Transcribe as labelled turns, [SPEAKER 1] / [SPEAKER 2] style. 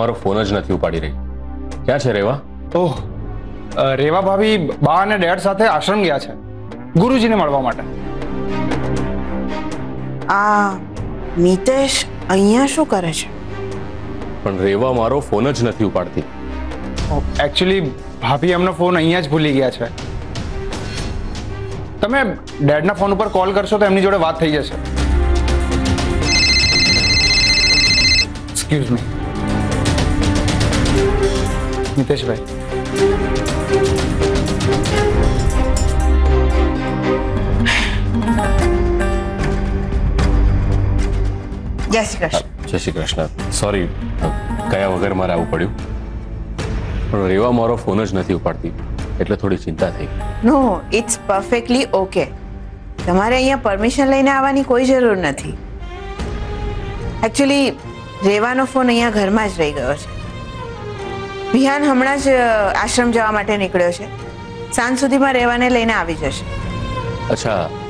[SPEAKER 1] મારો ફોન જ નથી ઉપાડી રહી. ક્યાં છે રેવા?
[SPEAKER 2] ઓહ, રેવા ભાભી બા અને ડેડ સાથે આશ્રમ ગયા છે ગુરુજીને મળવા માટે.
[SPEAKER 3] આ મિતેશ અહીંયા શું કરે છે?
[SPEAKER 1] પણ રેવા મારો ફોન જ નથી ઉપાડતી.
[SPEAKER 2] એકચ્યુઅલી ભાભી એમનો ફોન અહીંયા જ ભૂલી ગયા છે. તમે ડેડના ફોન ઉપર કોલ કરશો તો એમની જોડે વાત થઈ જશે. Excuse me Miteshbhai.
[SPEAKER 3] જય શ્રી કૃષ્ણ.
[SPEAKER 1] જય શ્રી કૃષ્ણ. સોરી, કયા વગર મારે આવવું પડ્યું. પણ રેવા મારો ફોન જ નથી ઉપાડતી એટલે થોડી ચિંતા થઈ.
[SPEAKER 3] No, it's perfectly okay. તમારે અહીંયા પરમિશન લઈને આવવાની કોઈ જરૂર નથી. એકચ્યુઅલી રેવાનો ફોન અહીંયા ઘરમાં જ રહી ગયો છે. વિહાન હમણાં જ આશ્રમ જવા માટે નીકળ્યો છે. સાંજ સુધીમાં રેવાને લઈને આવી જશે.
[SPEAKER 1] અચ્છા,